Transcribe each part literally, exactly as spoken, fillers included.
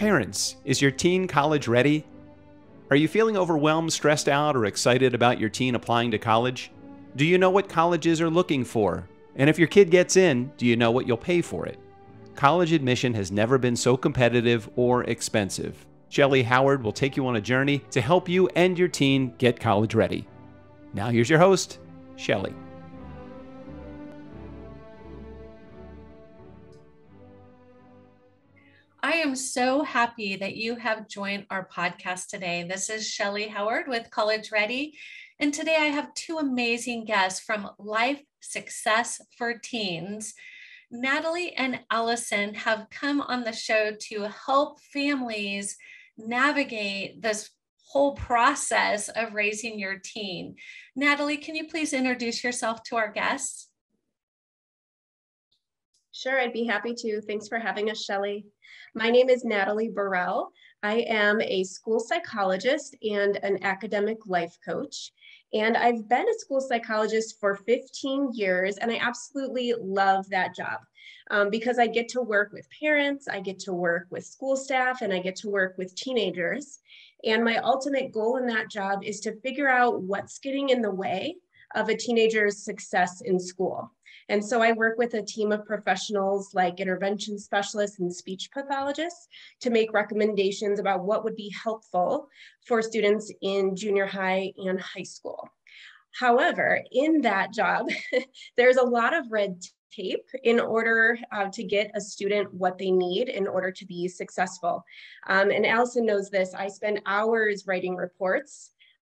Parents, is your teen college ready? Are you feeling overwhelmed, stressed out, or excited about your teen applying to college? Do you know what colleges are looking for? And if your kid gets in, do you know what you'll pay for it? College admission has never been so competitive or expensive. Shellee Howard will take you on a journey to help you and your teen get college ready. Now here's your host, Shellee. I am so happy that you have joined our podcast today. This is Shellee Howard with College Ready. And today I have two amazing guests from Life Success for Teens. Natalie and Alison have come on the show to help families navigate this whole process of raising your teen. Natalie, can you please introduce yourself to our guests? Sure, I'd be happy to. Thanks for having us, Shellee. My name is Natalie Burrell. I am a school psychologist and an academic life coach. And I've been a school psychologist for fifteen years, and I absolutely love that job um, because I get to work with parents, I get to work with school staff, and I get to work with teenagers. And my ultimate goal in that job is to figure out what's getting in the way of a teenager's success in school. And so I work with a team of professionals like intervention specialists and speech pathologists to make recommendations about what would be helpful for students in junior high and high school. However, in that job, there's a lot of red tape in order uh, to get a student what they need in order to be successful. Um, and Alison knows this. I spend hours writing reports.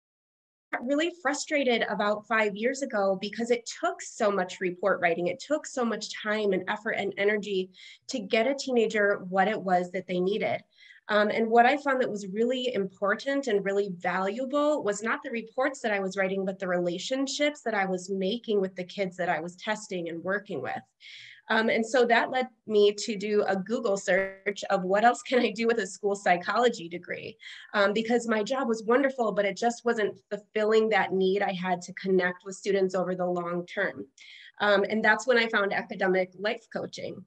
Really frustrated about five years ago because it took so much report writing. It took so much time and effort and energy to get a teenager what it was that they needed. Um, and what I found that was really important and really valuable was not the reports that I was writing, but the relationships that I was making with the kids that I was testing and working with. Um, and so that led me to do a Google search of what else can I do with a school psychology degree? Um, because my job was wonderful, but it just wasn't fulfilling that need I had to connect with students over the long term. Um, and that's when I found academic life coaching.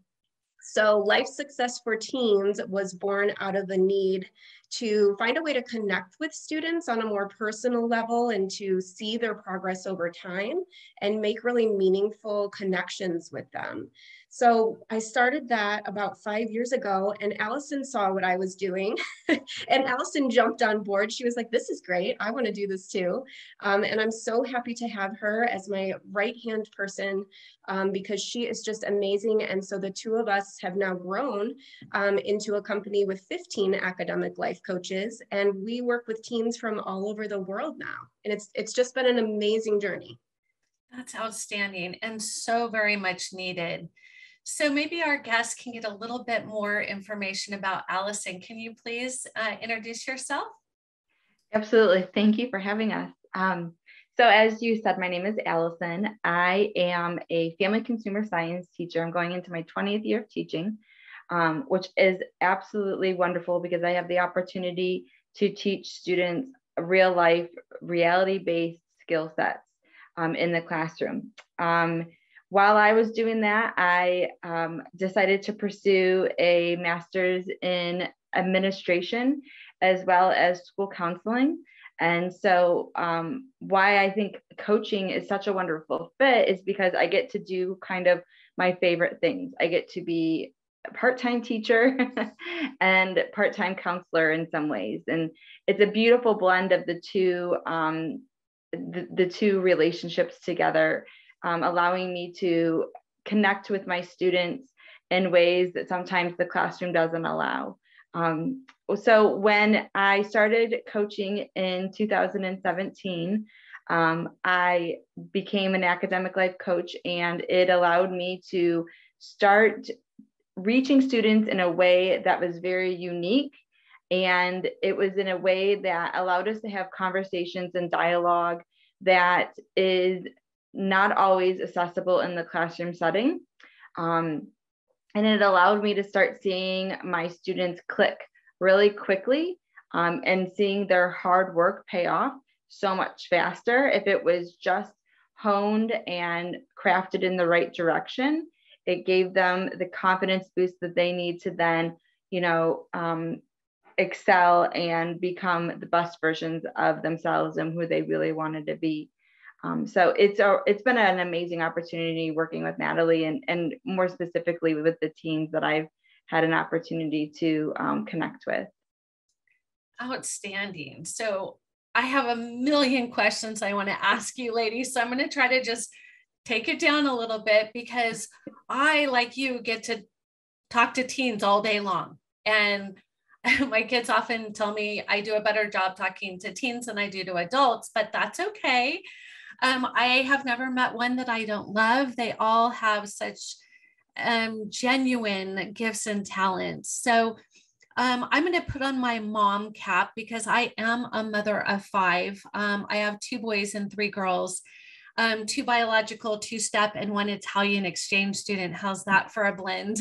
So Life Success for Teens was born out of the need to find a way to connect with students on a more personal level and to see their progress over time and make really meaningful connections with them. So I started that about five years ago, and Alison saw what I was doing and Alison jumped on board. She was like, this is great. I want to do this too. Um, and I'm so happy to have her as my right-hand person um, because she is just amazing. And so the two of us have now grown um, into a company with fifteen academic life coaches, and we work with teens from all over the world now. And it's, it's just been an amazing journey. That's outstanding and so very much needed. So maybe our guests can get a little bit more information about Alison. Can you please uh, introduce yourself? Absolutely. Thank you for having us. Um, so as you said, my name is Alison. I am a family consumer science teacher. I'm going into my twentieth year of teaching, um, which is absolutely wonderful because I have the opportunity to teach students real life, reality-based skill sets um, in the classroom. Um, While I was doing that, I um, decided to pursue a master's in administration as well as school counseling. And so um, why I think coaching is such a wonderful fit is because I get to do kind of my favorite things. I get to be a part-time teacher and part-time counselor in some ways. And it's a beautiful blend of the two, um, the, the two relationships together. Um, allowing me to connect with my students in ways that sometimes the classroom doesn't allow. Um, so when I started coaching in two thousand seventeen, um, I became an academic life coach, and it allowed me to start reaching students in a way that was very unique. And it was in a way that allowed us to have conversations and dialogue that is not always accessible in the classroom setting. Um, and it allowed me to start seeing my students click really quickly um, and seeing their hard work pay off so much faster if it was just honed and crafted in the right direction. It gave them the confidence boost that they need to then, you know, um, excel and become the best versions of themselves and who they really wanted to be. Um, so it's a, it's been an amazing opportunity working with Natalie, and, and more specifically with the teams that I've had an opportunity to um, connect with. Outstanding. So I have a million questions I want to ask you, ladies. So I'm going to try to just take it down a little bit, because I, like you, get to talk to teens all day long. And my kids often tell me I do a better job talking to teens than I do to adults, but that's okay. Um, I have never met one that I don't love. They all have such um, genuine gifts and talents. So um, I'm going to put on my mom cap, because I am a mother of five. Um, I have two boys and three girls, um, two biological, two step, and one Italian exchange student. How's that for a blend?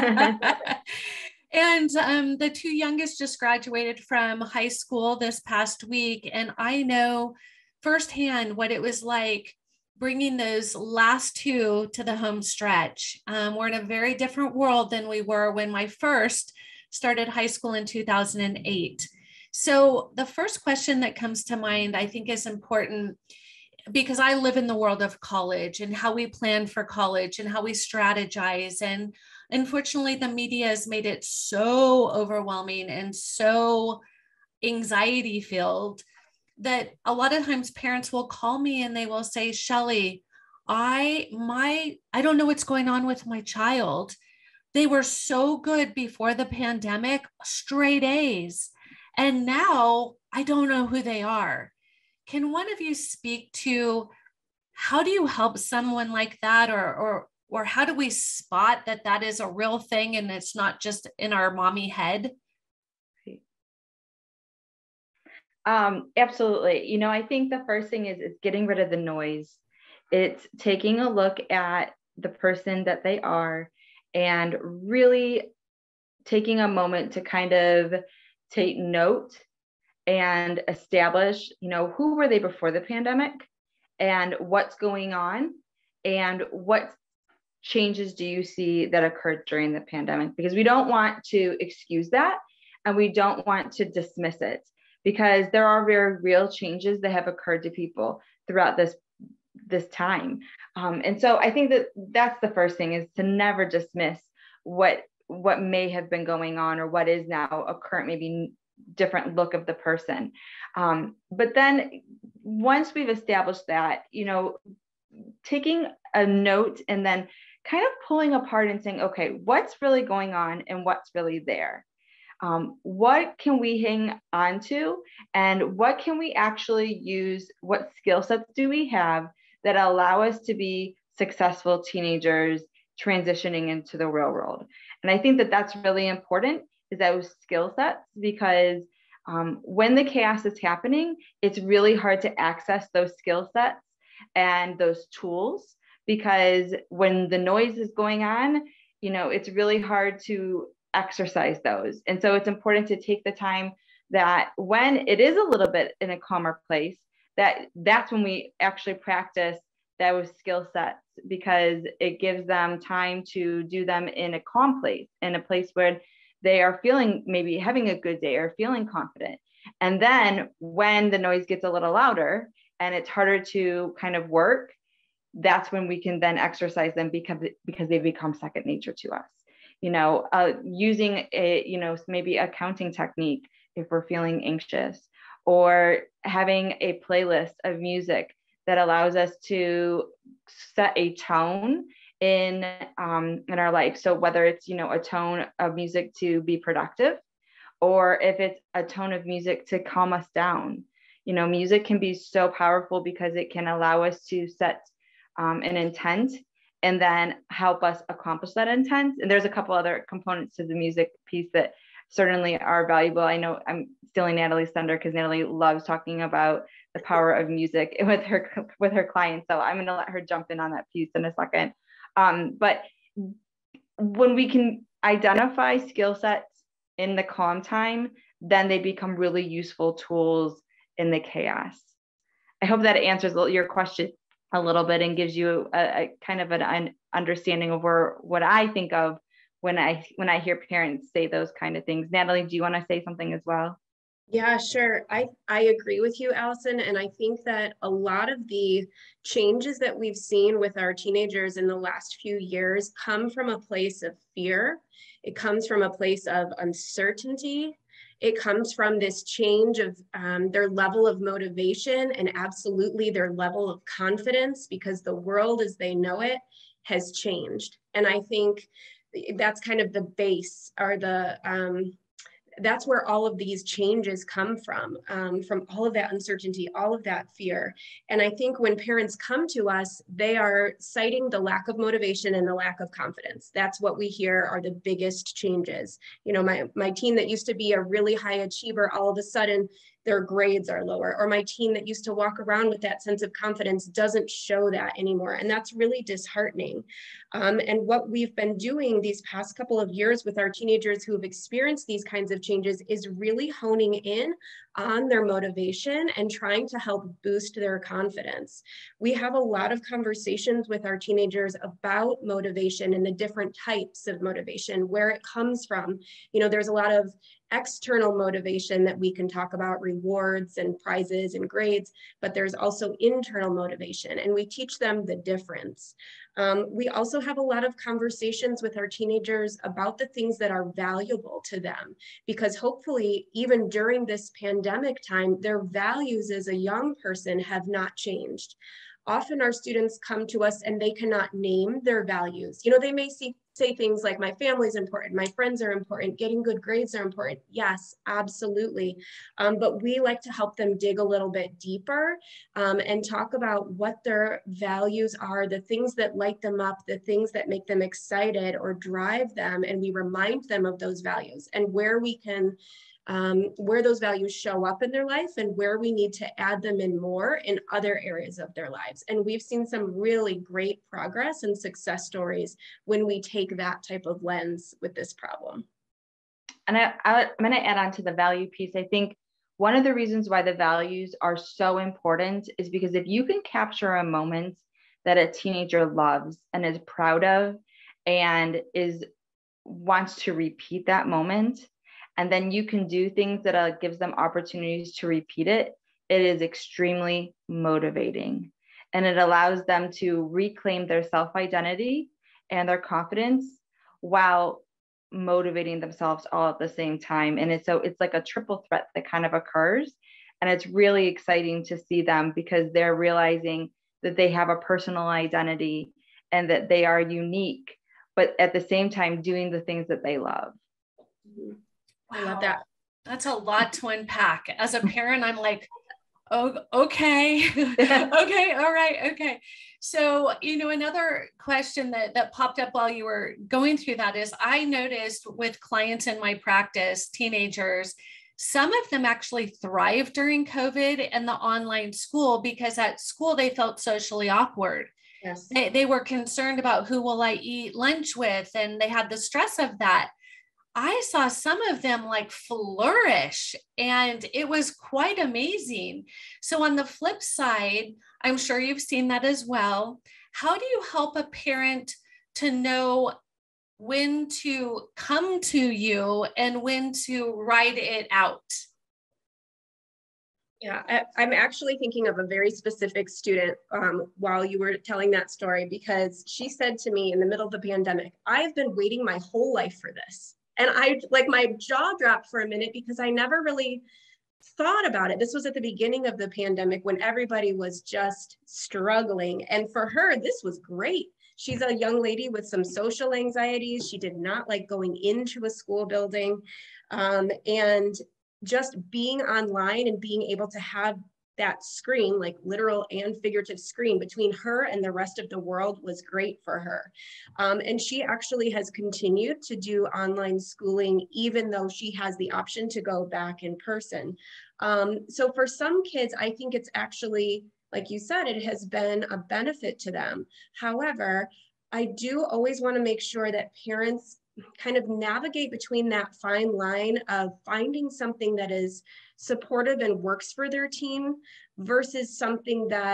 And um, the two youngest just graduated from high school this past week. And I know firsthand what it was like bringing those last two to the home stretch. Um, we're in a very different world than we were when my first started high school in two thousand eight. So the first question that comes to mind, I think, is important, because I live in the world of college and how we plan for college and how we strategize. And unfortunately, the media has made it so overwhelming and so anxiety filled that a lot of times parents will call me and they will say, Shellee, I, my, I don't know what's going on with my child. They were so good before the pandemic, straight A's. And now I don't know who they are. Can one of you speak to how do you help someone like that, or, or, or how do we spot that that is a real thing and it's not just in our mommy head? Um, absolutely. You know, I think the first thing is, is getting rid of the noise. It's taking a look at the person that they are and really taking a moment to kind of take note and establish, you know, who were they before the pandemic and what's going on and what changes do you see that occurred during the pandemic? Because we don't want to excuse that and we don't want to dismiss it, because there are very real changes that have occurred to people throughout this this time. Um, and so I think that that's the first thing, is to never dismiss what what may have been going on or what is now a current, maybe different look of the person. Um, but then once we've established that, you know, taking a note and then kind of pulling apart and saying, okay, what's really going on and what's really there? Um, what can we hang on to, and what can we actually use? What skill sets do we have that allow us to be successful teenagers transitioning into the real world? And I think that that's really important, is those skill sets, because um, when the chaos is happening, it's really hard to access those skill sets and those tools, because when the noise is going on, you know, it's really hard to exercise those. And so it's important to take the time that when it is a little bit in a calmer place, that that's when we actually practice those skill sets, because it gives them time to do them in a calm place, in a place where they are feeling, maybe having a good day or feeling confident. And then when the noise gets a little louder and it's harder to kind of work, that's when we can then exercise them, because because they become second nature to us. You know, uh, using a, you know, maybe a counting technique if we're feeling anxious, or having a playlist of music that allows us to set a tone in um, in our life. So whether it's, you know, a tone of music to be productive, or if it's a tone of music to calm us down. You know, music can be so powerful because it can allow us to set um, an intent and then help us accomplish that intent. And there's a couple other components to the music piece that certainly are valuable. I know I'm stealing Natalie's thunder because Natalie loves talking about the power of music with her with her clients. So I'm going to let her jump in on that piece in a second. Um, but when we can identify skill sets in the calm time, then they become really useful tools in the chaos. I hope that answers your question a little bit and gives you a, a kind of an understanding of where, what I think of when I when I hear parents say those kind of things. Natalie, do you want to say something as well? Yeah, sure. I, I agree with you, Allison. And I think that a lot of the changes that we've seen with our teenagers in the last few years come from a place of fear. It comes from a place of uncertainty. It comes from this change of um, their level of motivation and absolutely their level of confidence, because the world as they know it has changed. And I think that's kind of the base, or the um, that's where all of these changes come from, um, from all of that uncertainty, all of that fear. And I think when parents come to us, they are citing the lack of motivation and the lack of confidence. That's what we hear are the biggest changes. You know, my, my teen that used to be a really high achiever, all of a sudden their grades are lower, or my teen that used to walk around with that sense of confidence doesn't show that anymore. And that's really disheartening. Um, and what we've been doing these past couple of years with our teenagers who have experienced these kinds of changes is really honing in on their motivation and trying to help boost their confidence. We have a lot of conversations with our teenagers about motivation and the different types of motivation, where it comes from. You know, there's a lot of external motivation that we can talk about, rewards and prizes and grades, but there's also internal motivation, and we teach them the difference. Um, we also have a lot of conversations with our teenagers about the things that are valuable to them, because hopefully even during this pandemic time, their values as a young person have not changed. Often our students come to us and they cannot name their values. You know, they may see, say things like, my family's important, my friends are important, getting good grades are important. Yes, absolutely. Um, but we like to help them dig a little bit deeper um, and talk about what their values are, the things that light them up, the things that make them excited or drive them. And we remind them of those values and where we can Um, where those values show up in their life and where we need to add them in more in other areas of their lives. And we've seen some really great progress and success stories when we take that type of lens with this problem. And I, I, I'm going to add on to the value piece. I think one of the reasons why the values are so important is because if you can capture a moment that a teenager loves and is proud of and is wants to repeat that moment, and then you can do things that uh, gives them opportunities to repeat it, it is extremely motivating. And it allows them to reclaim their self-identity and their confidence while motivating themselves all at the same time. And it's so it's like a triple threat that kind of occurs. And it's really exciting to see them because they're realizing that they have a personal identity and that they are unique, but at the same time doing the things that they love. Mm-hmm. Wow. I love that. That's a lot to unpack. As a parent, I'm like, oh, okay. Okay. All right. Okay. So, you know, another question that, that popped up while you were going through that is I noticed with clients in my practice, teenagers, some of them actually thrived during COVID and the online school because at school they felt socially awkward. Yes. They, they were concerned about who will I eat lunch with, and they had the stress of that. I saw some of them like flourish, and it was quite amazing. So on the flip side, I'm sure you've seen that as well. How do you help a parent to know when to come to you and when to write it out? Yeah, I, I'm actually thinking of a very specific student um, while you were telling that story, because she said to me in the middle of the pandemic, I've been waiting my whole life for this. And I like my jaw dropped for a minute because I never really thought about it. This was at the beginning of the pandemic when everybody was just struggling. And for her, this was great. She's a young lady with some social anxieties. She did not like going into a school building. Um, and just being online and being able to have that screen, like literal and figurative screen between her and the rest of the world was great for her. Um, and she actually has continued to do online schooling, even though she has the option to go back in person. Um, so for some kids, I think it's actually, like you said, it has been a benefit to them. However, I do always want to make sure that parents kind of navigate between that fine line of finding something that is supportive and works for their teen versus something that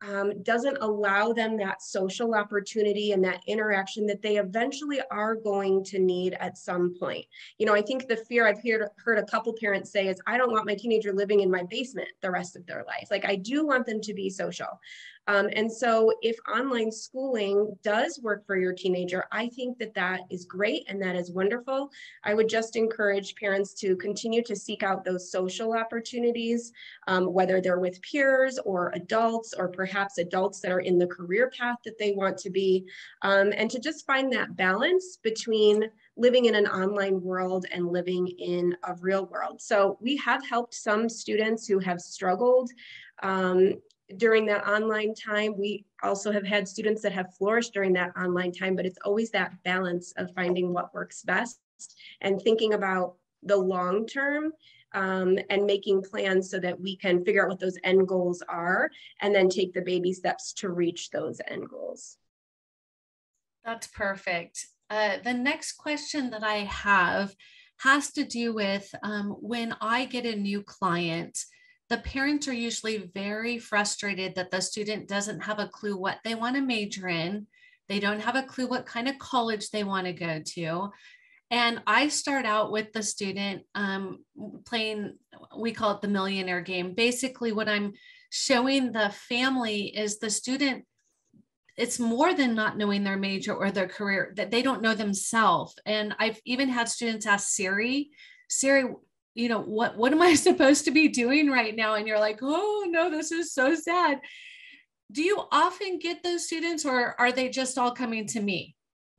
um, doesn't allow them that social opportunity and that interaction that they eventually are going to need at some point. You know, I think the fear I've heard, heard a couple parents say is, I don't want my teenager living in my basement the rest of their life. Like, I do want them to be social. Um, and so if online schooling does work for your teenager, I think that that is great and that is wonderful. I would just encourage parents to continue to seek out those social opportunities, um, whether they're with peers or adults, or perhaps adults that are in the career path that they want to be, um, and to just find that balance between living in an online world and living in a real world. So we have helped some students who have struggled um, during that online time. We also have had students that have flourished during that online time, but it's always that balance of finding what works best and thinking about the long term, um, and making plans so that we can figure out what those end goals are and then take the baby steps to reach those end goals. That's perfect. Uh, the next question that I have has to do with um, when I get a new client, the parents are usually very frustrated that the student doesn't have a clue what they want to major in. They don't have a clue what kind of college they want to go to. And I start out with the student um, playing, we call it the millionaire game. Basically, what I'm showing the family is the student, it's more than not knowing their major or their career, that they don't know themselves. And I've even had students ask Siri, Siri, you know, what, what am I supposed to be doing right now? And you're like, oh no, this is so sad. Do you often get those students, or are they just all coming to me?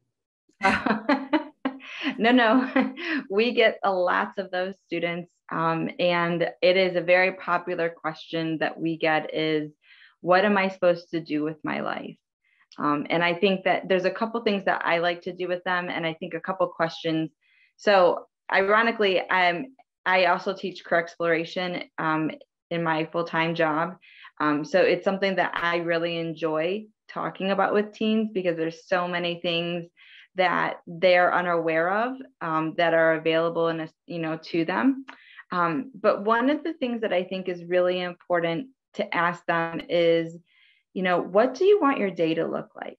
No, no, we get a lots of those students. Um, and it is a very popular question that we get is, what am I supposed to do with my life? Um, and I think that there's a couple things that I like to do with them. And I think a couple questions. So ironically, I'm, I also teach career exploration um, in my full-time job. Um, so it's something that I really enjoy talking about with teens, because there's so many things that they're unaware of um, that are available in a, you know, to them. Um, but one of the things that I think is really important to ask them is, you know, what do you want your day to look like?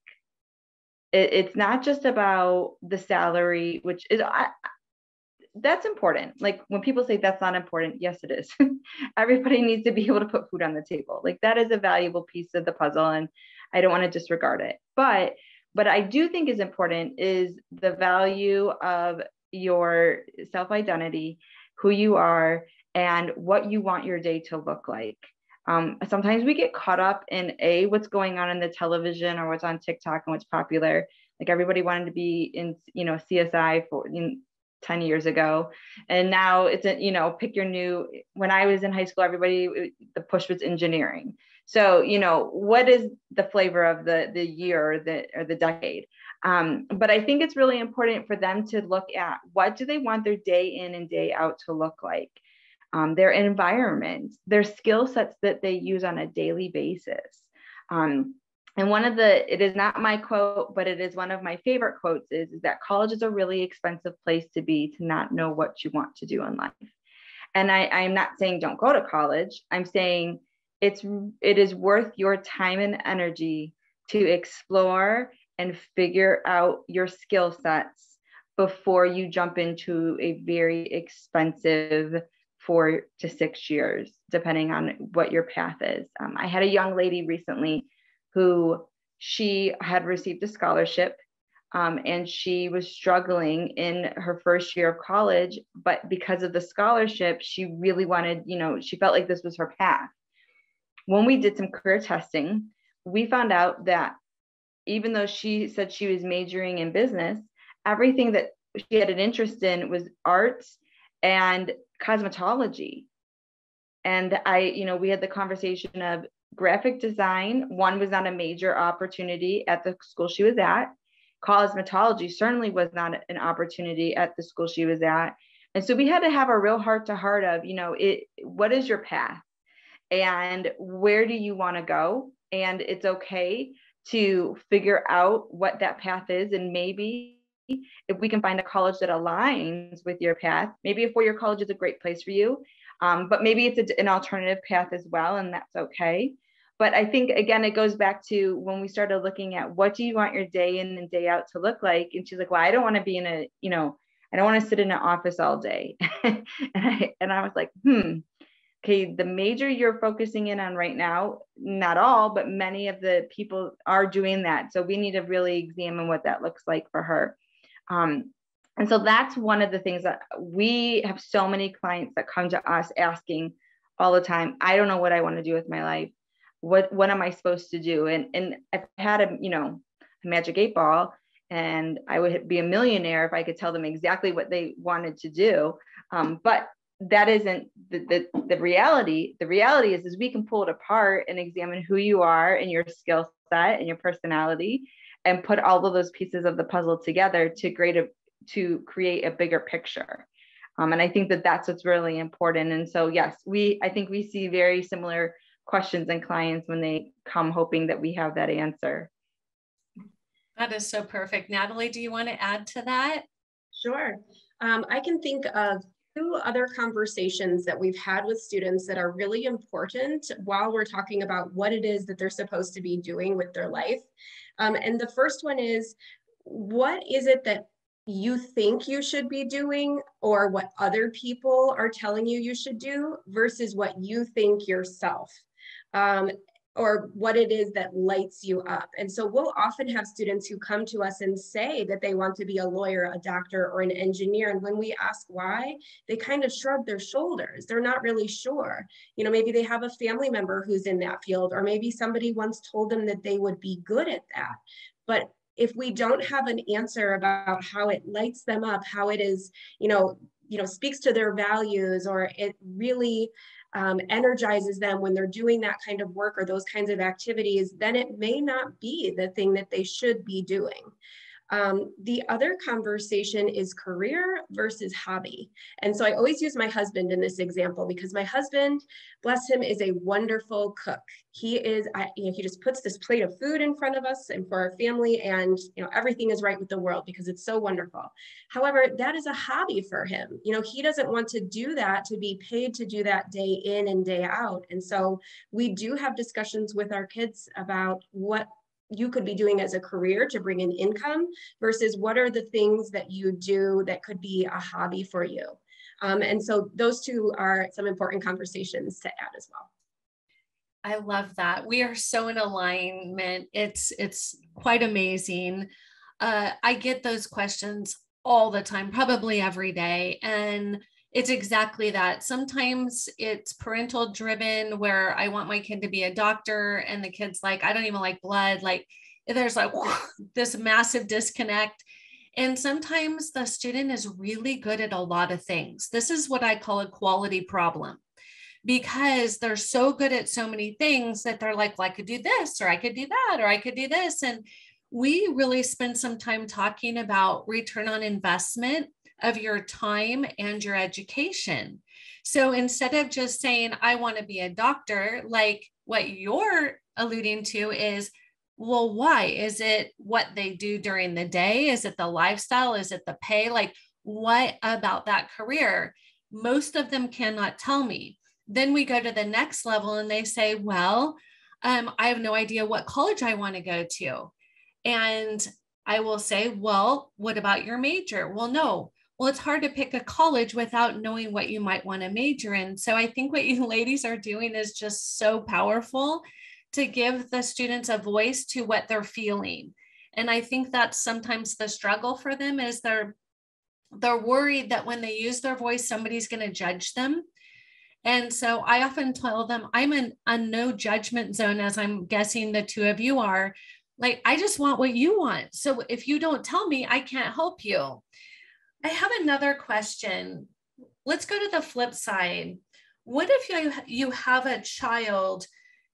It, it's not just about the salary, which is, I, that's important. Like when people say that's not important, yes, it is. Everybody needs to be able to put food on the table. Like that is a valuable piece of the puzzle, and I don't want to disregard it. But what I do think is important is the value of your self-identity, who you are, and what you want your day to look like. Um, sometimes we get caught up in a what's going on in the television or what's on TikTok and what's popular. Like everybody wanted to be in, you know, C S I for in, ten years ago, and now it's a, you know, pick your new. When I was in high school, everybody, the push was engineering. So, you know, what is the flavor of the the year or the or the decade? Um, but I think it's really important for them to look at what do they want their day in and day out to look like. Um, their environment, their skill sets that they use on a daily basis. Um, and one of the, it is not my quote, but it is one of my favorite quotes is, is that college is a really expensive place to be to not know what you want to do in life. And I, I'm not saying don't go to college. I'm saying it's, it is worth your time and energy to explore and figure out your skill sets before you jump into a very expensive four to six years, depending on what your path is. Um, I had a young lady recently who she had received a scholarship um, and she was struggling in her first year of college, but because of the scholarship, she really wanted, you know, she felt like this was her path. When we did some career testing, we found out that even though she said she was majoring in business, everything that she had an interest in was arts and cosmetology. And I, you know, we had the conversation of graphic design. One was not a major opportunity at the school she was at. Cosmetology certainly was not an opportunity at the school she was at. And so we had to have a real heart to heart of, you know, it, what is your path and where do you want to go? And it's okay to figure out what that path is. And maybe if we can find a college that aligns with your path, maybe a four-year college is a great place for you, um, but maybe it's a, an alternative path as well, and that's okay. But I think, again, it goes back to when we started looking at what do you want your day in and day out to look like? And she's like, well, I don't want to be in a, you know, I don't want to sit in an office all day. and I, and I was like, hmm, okay, the major you're focusing in on right now, not all, but many of the people are doing that. So we need to really examine what that looks like for her. Um, and so that's one of the things that we have so many clients that come to us asking all the time, I don't know what I want to do with my life. What, what am I supposed to do? And, and I've had a, you know, a magic eight ball, and I would be a millionaire if I could tell them exactly what they wanted to do. Um, but that isn't the, the, the reality. The reality is, is we can pull it apart and examine who you are and your skill set and your personality, and put all of those pieces of the puzzle together to create a, to create a bigger picture. Um, and I think that that's what's really important. And so, yes, we, I think we see very similar questions in clients when they come hoping that we have that answer. That is so perfect. Natalie, do you want to add to that? Sure. Um, I can think of two other conversations that we've had with students that are really important while we're talking about what it is that they're supposed to be doing with their life. Um, and the first one is, what is it that you think you should be doing, or what other people are telling you you should do, versus what you think yourself? Um, or what it is that lights you up. And so we'll often have students who come to us and say that they want to be a lawyer, a doctor, or an engineer. And when we ask why, they kind of shrug their shoulders. They're not really sure. You know, maybe they have a family member who's in that field, or maybe somebody once told them that they would be good at that. But if we don't have an answer about how it lights them up, how it is, you know, you know, speaks to their values, or it really Um, energizes them when they're doing that kind of work or those kinds of activities, then it may not be the thing that they should be doing. Um, the other conversation is career versus hobby. And so I always use my husband in this example, because my husband, bless him, is a wonderful cook. He is, I, you know, he just puts this plate of food in front of us and for our family, and, you know, everything is right with the world because it's so wonderful. However, that is a hobby for him. You know, he doesn't want to do that to be paid to do that day in and day out. And so we do have discussions with our kids about what you could be doing as a career to bring in income versus what are the things that you do that could be a hobby for you. Um, and so those two are some important conversations to add as well. I love that. We are so in alignment. It's, it's quite amazing. Uh, I get those questions all the time, probably every day. And it's exactly that. Sometimes it's parental driven, where I want my kid to be a doctor and the kid's like, I don't even like blood. Like there's like this massive disconnect. And sometimes the student is really good at a lot of things. This is what I call a quality problem, because they're so good at so many things that they're like, well, I could do this, or I could do that, or I could do this. And we really spend some time talking about return on investment of your time and your education. So instead of just saying, I want to be a doctor, like what you're alluding to is, well, why? Is it what they do during the day? Is it the lifestyle? Is it the pay? Like, what about that career? Most of them cannot tell me. Then we go to the next level and they say, well, um, I have no idea what college I want to go to. And I will say, well, what about your major? Well, no. Well, it's hard to pick a college without knowing what you might want to major in. So I think what you ladies are doing is just so powerful to give the students a voice to what they're feeling. And I think that's sometimes the struggle for them, is they're, they're worried that when they use their voice, somebody's going to judge them. And so I often tell them, I'm in a no judgment zone, as I'm guessing the two of you are. Like, I just want what you want. So if you don't tell me, I can't help you. I have another question. Let's go to the flip side. What if you, you have a child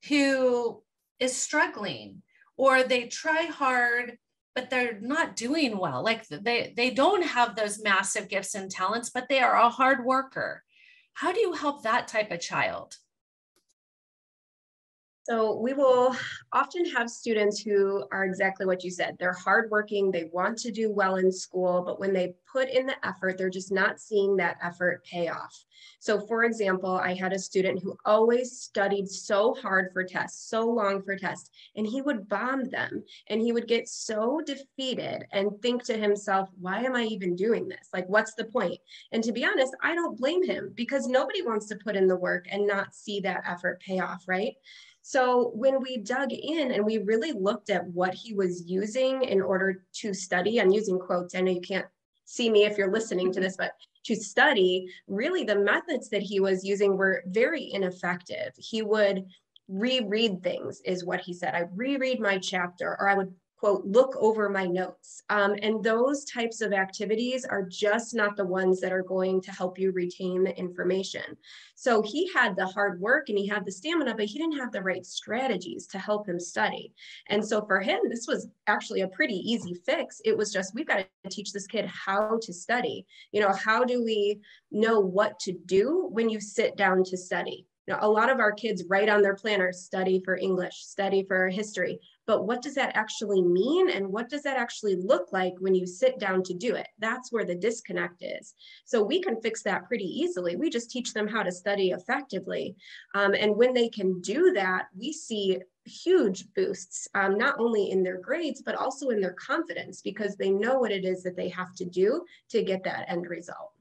who is struggling, or they try hard, but they're not doing well? Like they, they don't have those massive gifts and talents, but they are a hard worker. How do you help that type of child? So we will often have students who are exactly what you said. They're hardworking, they want to do well in school, but when they put in the effort, they're just not seeing that effort pay off. So for example, I had a student who always studied so hard for tests, so long for tests, and he would bomb them, and he would get so defeated and think to himself, why am I even doing this? Like, what's the point? And to be honest, I don't blame him, because nobody wants to put in the work and not see that effort pay off, right? So when we dug in and we really looked at what he was using in order to study, I'm using quotes, I know you can't see me if you're listening to this, but to study, really the methods that he was using were very ineffective. He would reread things, is what he said. I'd reread my chapter, or I would, quote, look over my notes. Um, and those types of activities are just not the ones that are going to help you retain the information. So he had the hard work and he had the stamina, but he didn't have the right strategies to help him study. And so for him, this was actually a pretty easy fix. It was just, we've got to teach this kid how to study. You know, how do we know what to do when you sit down to study? Now, a lot of our kids write on their planners, study for English, study for history, but what does that actually mean? And what does that actually look like when you sit down to do it? That's where the disconnect is. So we can fix that pretty easily. We just teach them how to study effectively. Um, and when they can do that, we see huge boosts, um, not only in their grades, but also in their confidence, because they know what it is that they have to do to get that end result.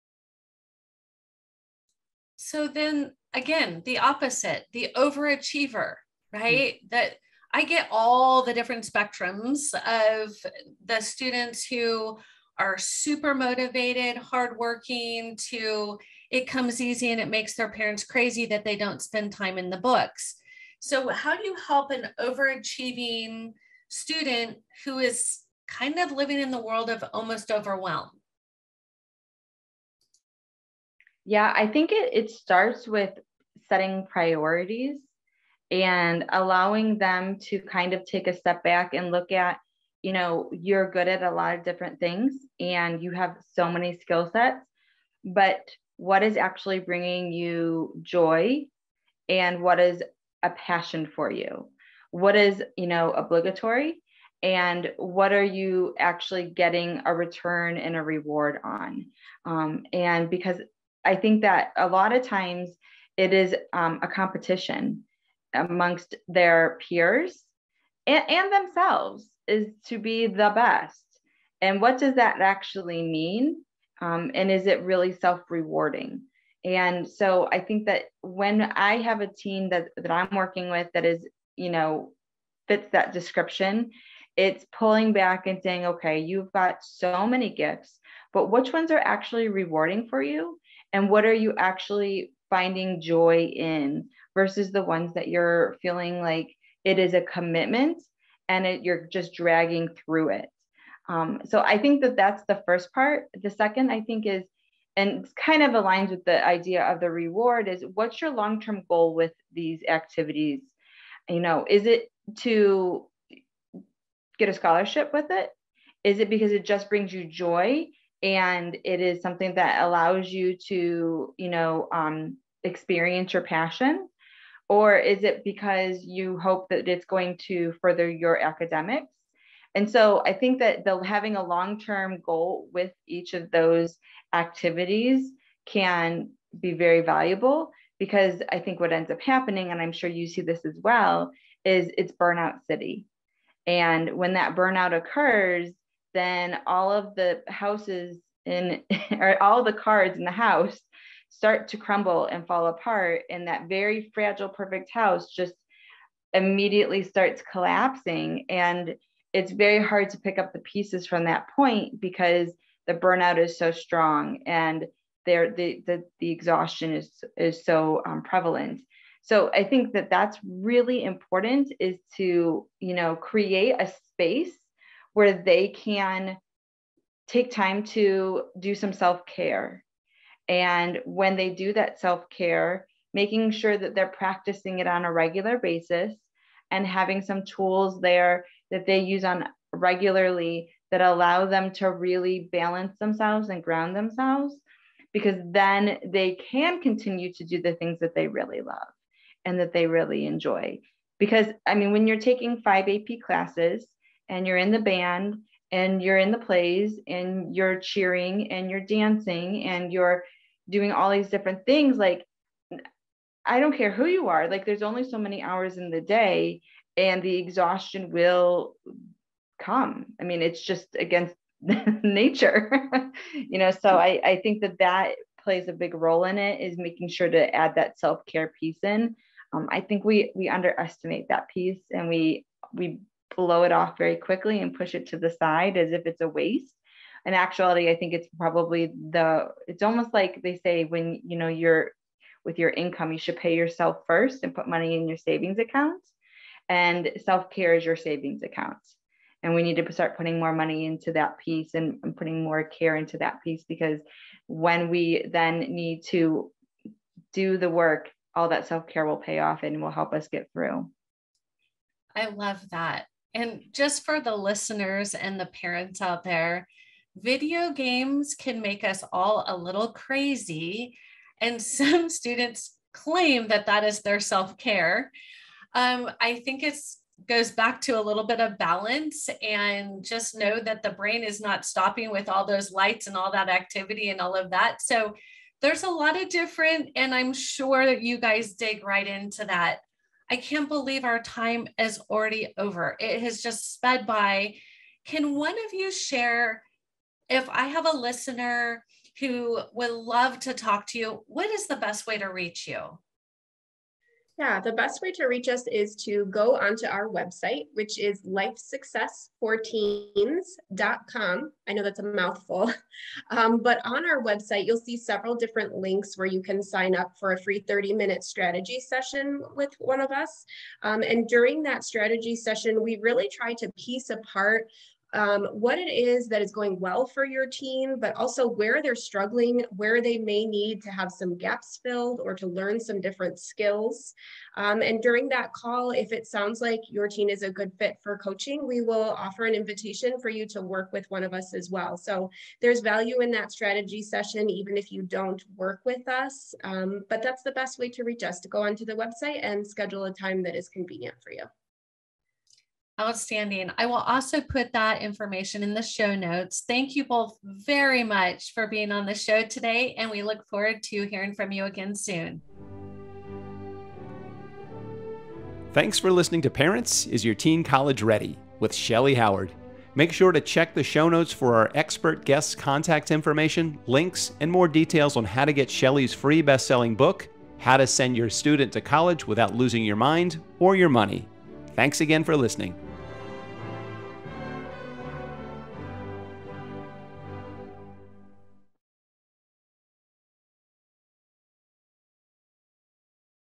So then again, the opposite, the overachiever, right? Mm-hmm. That I get all the different spectrums of the students who are super motivated, hardworking, to it comes easy and it makes their parents crazy that they don't spend time in the books. So how do you help an overachieving student who is kind of living in the world of almost overwhelmed? Yeah, I think it, it starts with setting priorities and allowing them to kind of take a step back and look at, you know, you're good at a lot of different things and you have so many skill sets, but what is actually bringing you joy and what is a passion for you? What is, you know, obligatory and what are you actually getting a return and a reward on? Um, and because I think that a lot of times it is um, a competition amongst their peers and, and themselves is to be the best. And what does that actually mean? Um, and is it really self-rewarding? And so I think that when I have a team that, that I'm working with that is, you know, fits that description, it's pulling back and saying, okay, you've got so many gifts, but which ones are actually rewarding for you? And what are you actually finding joy in versus the ones that you're feeling like it is a commitment and it, you're just dragging through it. Um, so I think that that's the first part. The second, I think, is, and it's kind of aligns with the idea of the reward, is what's your long-term goal with these activities? You know, is it to get a scholarship with it? Is it because it just brings you joy and it is something that allows you to, you know, um, experience your passion? Or is it because you hope that it's going to further your academics? And so I think that the, having a long-term goal with each of those activities can be very valuable, because I think what ends up happening, and I'm sure you see this as well, is it's burnout city. And when that burnout occurs, then all of the houses in, or all the cards in the house start to crumble and fall apart. And that very fragile, perfect house just immediately starts collapsing. And it's very hard to pick up the pieces from that point because the burnout is so strong and there the, the the exhaustion is is so um, prevalent. So I think that that's really important, is to, you know, create a space where they can take time to do some self-care. And when they do that self-care, making sure that they're practicing it on a regular basis and having some tools there that they use on regularly that allow them to really balance themselves and ground themselves, because then they can continue to do the things that they really love and that they really enjoy. Because, I mean, when you're taking five A P classes and you're in the band and you're in the plays and you're cheering and you're dancing and you're doing all these different things, like, I don't care who you are, like, there's only so many hours in the day and the exhaustion will come. I mean, it's just against nature, you know, so I, I think that that plays a big role in it, is making sure to add that self-care piece in. Um, I think we we underestimate that piece, and we we blow it off very quickly and push it to the side as if it's a waste. In actuality, I think it's probably the, it's almost like they say, when, you know, you're with your income, you should pay yourself first and put money in your savings account. And self-care is your savings account. And we need to start putting more money into that piece and, and putting more care into that piece, because when we then need to do the work, all that self-care will pay off and will help us get through. I love that. And just for the listeners and the parents out there, video games can make us all a little crazy. And some students claim that that is their self-care. Um, I think it's goes back to a little bit of balance, and just know that the brain is not stopping with all those lights and all that activity and all of that. So there's a lot of different, and I'm sure that you guys dig right into that. I can't believe our time is already over. It has just sped by. Can one of you share, if I have a listener who would love to talk to you, what is the best way to reach you? Yeah, the best way to reach us is to go onto our website, which is life success for teens dot com. I know that's a mouthful, um, but on our website, you'll see several different links where you can sign up for a free thirty minute strategy session with one of us. Um, and during that strategy session, we really try to piece apart Um, what it is that is going well for your teen, but also where they're struggling, where they may need to have some gaps filled or to learn some different skills. Um, and during that call, if it sounds like your teen is a good fit for coaching, we will offer an invitation for you to work with one of us as well. So there's value in that strategy session, even if you don't work with us. Um, but that's the best way to reach us, to go onto the website and schedule a time that is convenient for you. Outstanding. I will also put that information in the show notes. Thank you both very much for being on the show today, and we look forward to hearing from you again soon. Thanks for listening to Parents, Is Your Teen College Ready? With Shellee Howard. Make sure to check the show notes for our expert guests' contact information, links, and more details on how to get Shellee's free best-selling book, How to Send Your Student to College Without Losing Your Mind or Your Money. Thanks again for listening.